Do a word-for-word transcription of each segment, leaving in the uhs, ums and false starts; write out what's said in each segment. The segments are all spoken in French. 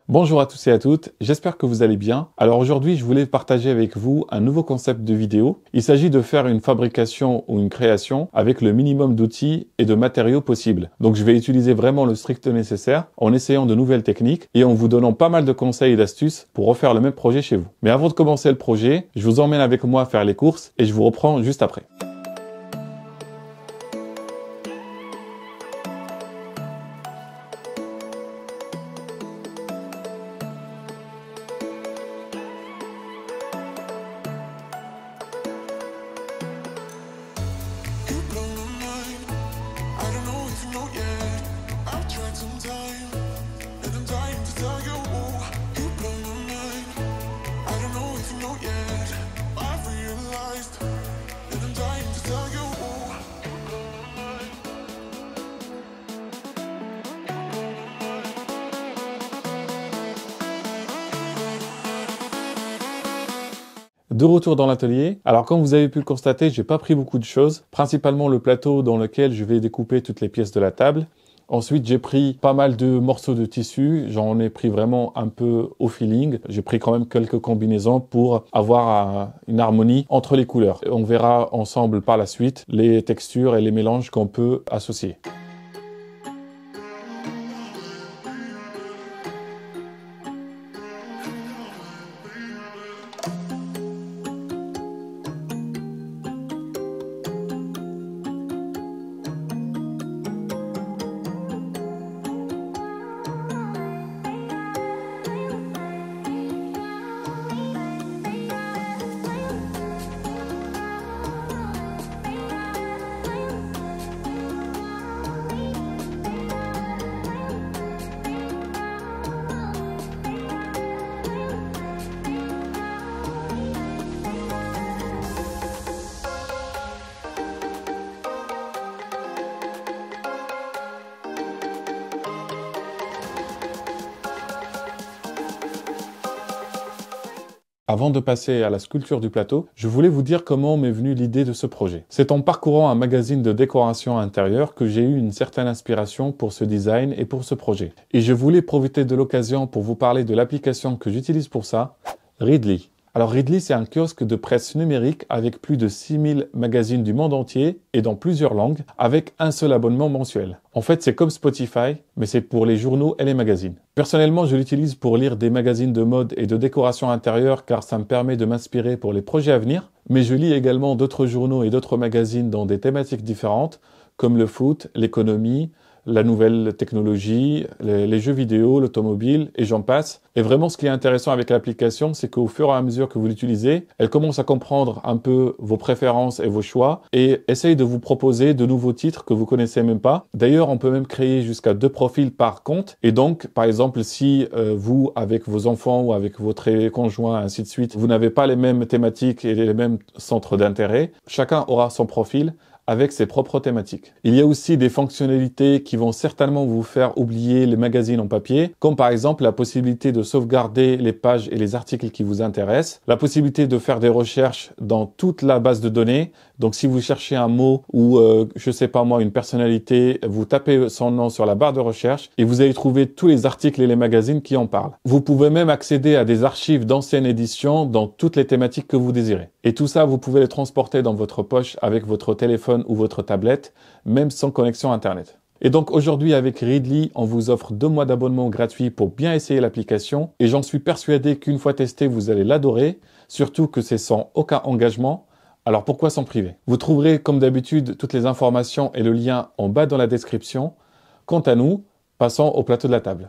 Bonjour à tous et à toutes, j'espère que vous allez bien. Alors aujourd'hui, je voulais partager avec vous un nouveau concept de vidéo. Il s'agit de faire une fabrication ou une création avec le minimum d'outils et de matériaux possibles. Donc je vais utiliser vraiment le strict nécessaire en essayant de nouvelles techniques et en vous donnant pas mal de conseils et d'astuces pour refaire le même projet chez vous. Mais avant de commencer le projet, je vous emmène avec moi faire les courses et je vous reprends juste après. De retour dans l'atelier. Alors comme vous avez pu le constater, j'ai pas pris beaucoup de choses, principalement le plateau dans lequel je vais découper toutes les pièces de la table. Ensuite, j'ai pris pas mal de morceaux de tissu, j'en ai pris vraiment un peu au feeling. J'ai pris quand même quelques combinaisons pour avoir une harmonie entre les couleurs. On verra ensemble par la suite les textures et les mélanges qu'on peut associer. Avant de passer à la sculpture du plateau, je voulais vous dire comment m'est venue l'idée de ce projet. C'est en parcourant un magazine de décoration intérieure que j'ai eu une certaine inspiration pour ce design et pour ce projet. Et je voulais profiter de l'occasion pour vous parler de l'application que j'utilise pour ça, Readly. Alors Readly, c'est un kiosque de presse numérique avec plus de six mille magazines du monde entier et dans plusieurs langues, avec un seul abonnement mensuel. En fait, c'est comme Spotify, mais c'est pour les journaux et les magazines. Personnellement, je l'utilise pour lire des magazines de mode et de décoration intérieure car ça me permet de m'inspirer pour les projets à venir. Mais je lis également d'autres journaux et d'autres magazines dans des thématiques différentes, comme le foot, l'économie, la nouvelle technologie, les, les jeux vidéo, l'automobile, et j'en passe. Et vraiment, ce qui est intéressant avec l'application, c'est qu'au fur et à mesure que vous l'utilisez, elle commence à comprendre un peu vos préférences et vos choix, et essaye de vous proposer de nouveaux titres que vous connaissez même pas. D'ailleurs, on peut même créer jusqu'à deux profils par compte, et donc, par exemple, si euh, vous, avec vos enfants ou avec votre conjoint, ainsi de suite, vous n'avez pas les mêmes thématiques et les mêmes centres d'intérêt, chacun aura son profil avec ses propres thématiques. Il y a aussi des fonctionnalités qui vont certainement vous faire oublier les magazines en papier, comme par exemple la possibilité de sauvegarder les pages et les articles qui vous intéressent, la possibilité de faire des recherches dans toute la base de données. Donc si vous cherchez un mot ou euh, je sais pas moi une personnalité, vous tapez son nom sur la barre de recherche et vous allez trouver tous les articles et les magazines qui en parlent. Vous pouvez même accéder à des archives d'anciennes éditions dans toutes les thématiques que vous désirez. Et tout ça, vous pouvez les transporter dans votre poche avec votre téléphone ou votre tablette, même sans connexion Internet. Et donc aujourd'hui avec Readly, on vous offre deux mois d'abonnement gratuit pour bien essayer l'application et j'en suis persuadé qu'une fois testé, vous allez l'adorer, surtout que c'est sans aucun engagement. Alors pourquoi s'en priver? Vous trouverez comme d'habitude toutes les informations et le lien en bas dans la description. Quant à nous, passons au plateau de la table.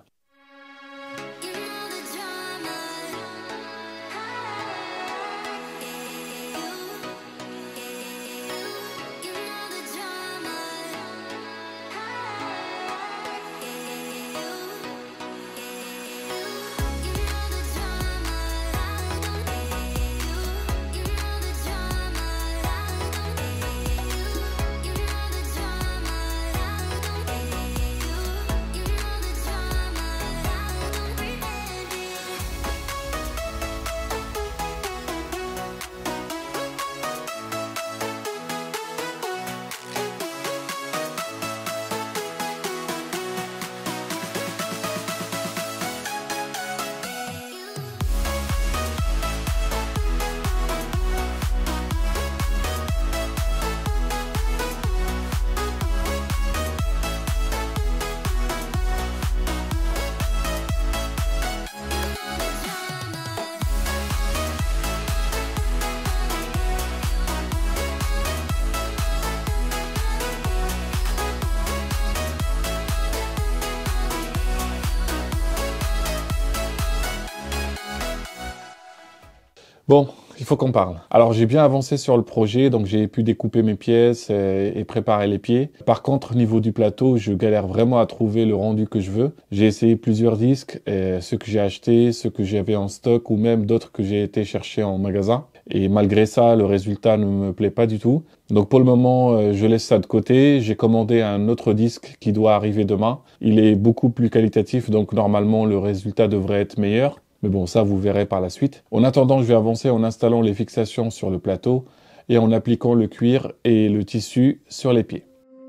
Bon, il faut qu'on parle. Alors j'ai bien avancé sur le projet, donc j'ai pu découper mes pièces et, et préparer les pieds. Par contre, au niveau du plateau, je galère vraiment à trouver le rendu que je veux. J'ai essayé plusieurs disques, et ceux que j'ai achetés, ceux que j'avais en stock ou même d'autres que j'ai été chercher en magasin. Et malgré ça, le résultat ne me plaît pas du tout. Donc pour le moment, je laisse ça de côté. J'ai commandé un autre disque qui doit arriver demain. Il est beaucoup plus qualitatif, donc normalement le résultat devrait être meilleur. Mais bon, ça, vous verrez par la suite. En attendant, je vais avancer en installant les fixations sur le plateau et en appliquant le cuir et le tissu sur les pieds.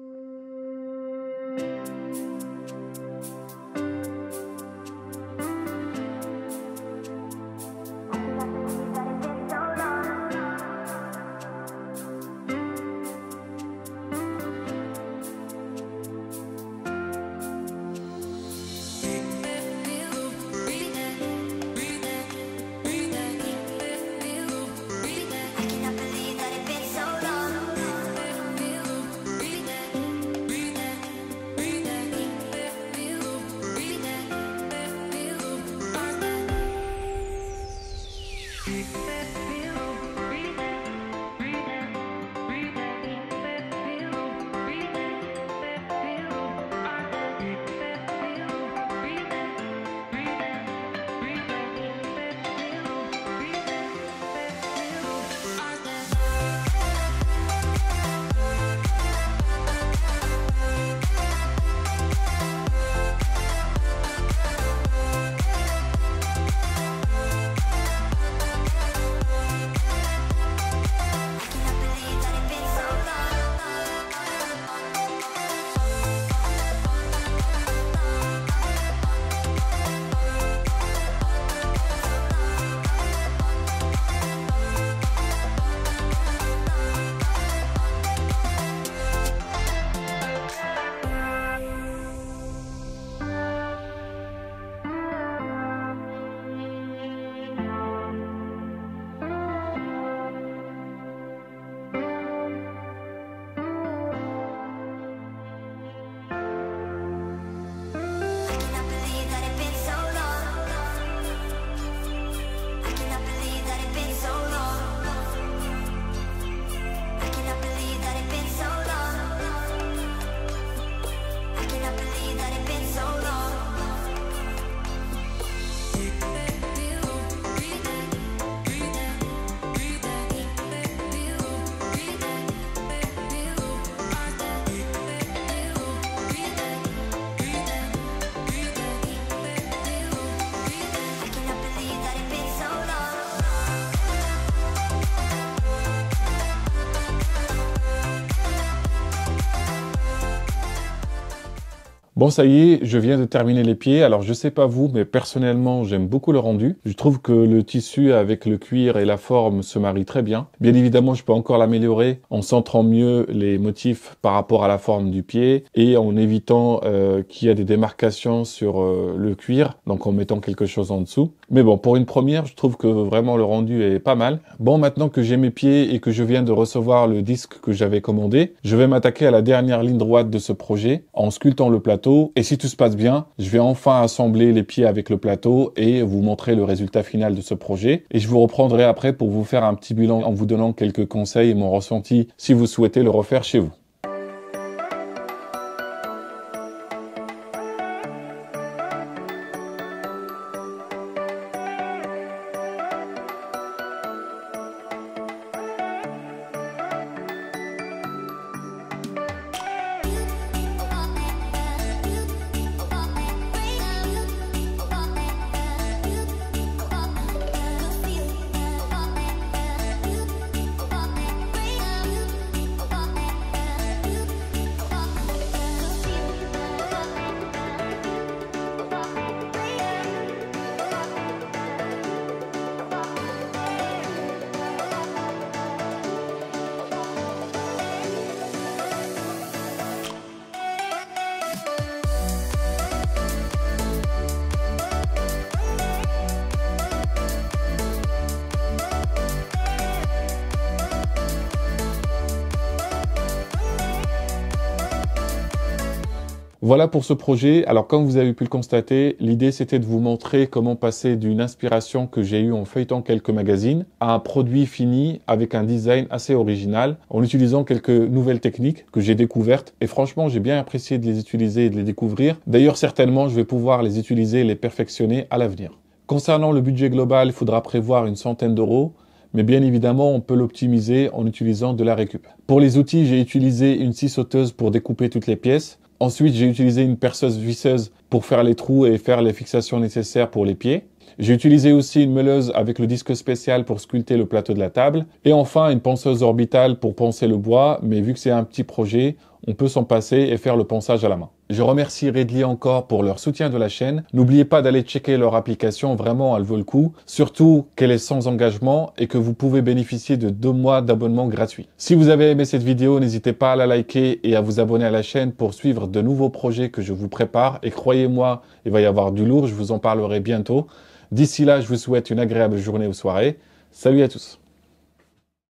Bon, ça y est, je viens de terminer les pieds. Alors, je sais pas vous, mais personnellement, j'aime beaucoup le rendu. Je trouve que le tissu avec le cuir et la forme se marient très bien. Bien évidemment, je peux encore l'améliorer en centrant mieux les motifs par rapport à la forme du pied et en évitant euh, qu'il y ait des démarcations sur euh, le cuir, donc en mettant quelque chose en dessous. Mais bon, pour une première, je trouve que vraiment le rendu est pas mal. Bon, maintenant que j'ai mes pieds et que je viens de recevoir le disque que j'avais commandé, je vais m'attaquer à la dernière ligne droite de ce projet en sculptant le plateau. Et si tout se passe bien, je vais enfin assembler les pieds avec le plateau et vous montrer le résultat final de ce projet. Et je vous reprendrai après pour vous faire un petit bilan en vous donnant quelques conseils et mon ressenti si vous souhaitez le refaire chez vous. Voilà pour ce projet. Alors comme vous avez pu le constater, l'idée c'était de vous montrer comment passer d'une inspiration que j'ai eue en feuilletant quelques magazines à un produit fini avec un design assez original en utilisant quelques nouvelles techniques que j'ai découvertes et franchement j'ai bien apprécié de les utiliser et de les découvrir. D'ailleurs certainement je vais pouvoir les utiliser et les perfectionner à l'avenir. Concernant le budget global, il faudra prévoir une centaine d'euros. Mais bien évidemment, on peut l'optimiser en utilisant de la récup. Pour les outils, j'ai utilisé une scie sauteuse pour découper toutes les pièces. Ensuite, j'ai utilisé une perceuse visseuse pour faire les trous et faire les fixations nécessaires pour les pieds. J'ai utilisé aussi une meuleuse avec le disque spécial pour sculpter le plateau de la table. Et enfin, une ponceuse orbitale pour poncer le bois. Mais vu que c'est un petit projet, on peut s'en passer et faire le ponçage à la main. Je remercie Readly encore pour leur soutien de la chaîne. N'oubliez pas d'aller checker leur application, vraiment elle vaut le coup. Surtout qu'elle est sans engagement et que vous pouvez bénéficier de deux mois d'abonnement gratuit. Si vous avez aimé cette vidéo, n'hésitez pas à la liker et à vous abonner à la chaîne pour suivre de nouveaux projets que je vous prépare. Et croyez-moi, il va y avoir du lourd, je vous en parlerai bientôt. D'ici là, je vous souhaite une agréable journée ou soirée. Salut à tous!